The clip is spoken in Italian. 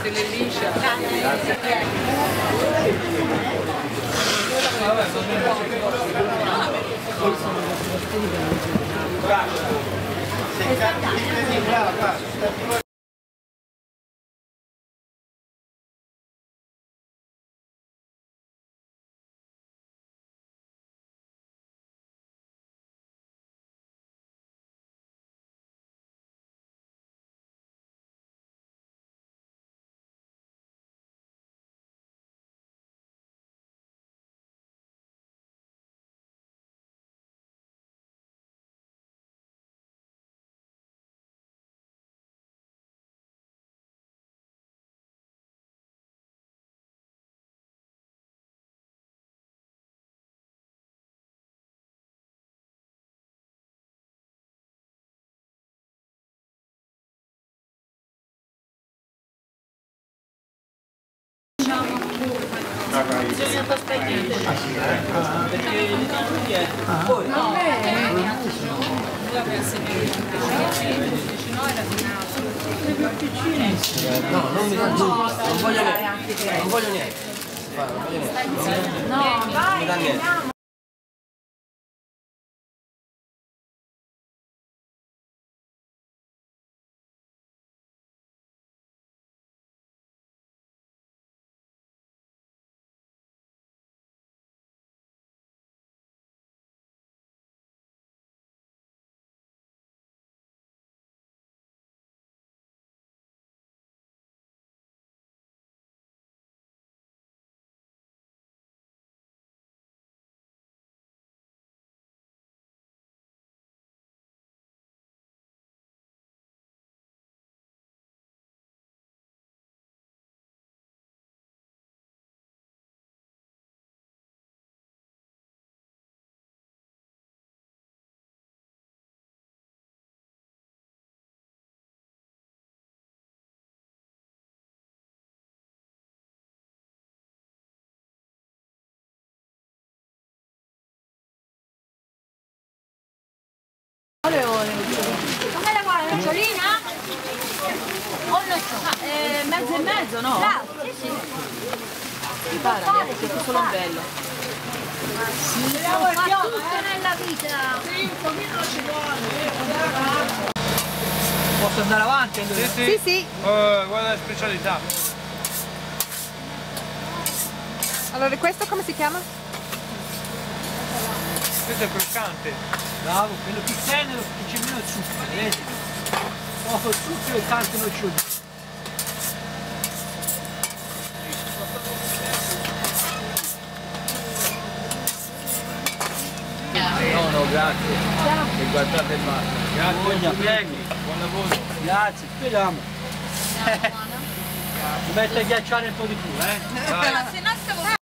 quelle lisce. Bisogna toccare niente. Perché poi no, non mi dà nulla, non voglio niente. Non voglio niente. No, vai, mi dà niente. Come la vuole? Nocciolina? O nocciolina? Mezzo e mezzo, no? Sì, sì. Mi pare, abbiamo fatto solo un bello. Sì, fa tutto nella vita. Sì, un pochino ci vuole. Posso andare avanti? Sì, sì. Sì, sì. Guarda la specialità. Allora, questo come si chiama? Questo è croccante. Bravo, quello più tenero che c'è meno zucchero, vedi? Poco zucchero e tante nocciole. No, grazie. E guardate il mare. Grazie, prego. Buon lavoro. Grazie, speriamo. Dovete ghiacciare un po' di più, eh? Se no